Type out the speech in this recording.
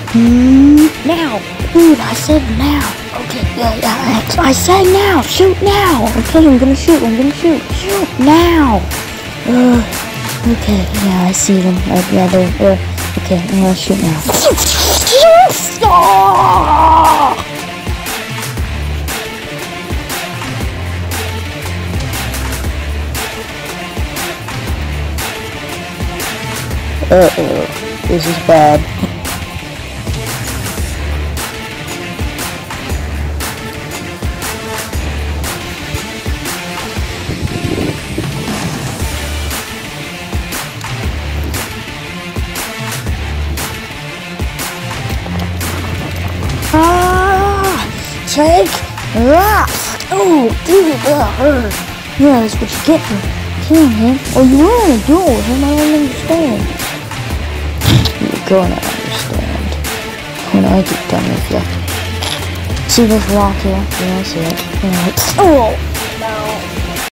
Now. Dude, I said now. Okay, yeah. I said now. Shoot now. Okay, I'm gonna shoot. Shoot now. Okay, yeah, I see them. Yeah, they're, okay, I'm gonna shoot now. Uh-oh, this is bad. Take that! Oh, dude, that hurt. Yeah, that's what you get for killing him. Oh, you were in a duel with him, I don't understand. You're gonna understand when I get done with you. See this rock here? Yeah, I see it. Yeah. Oh!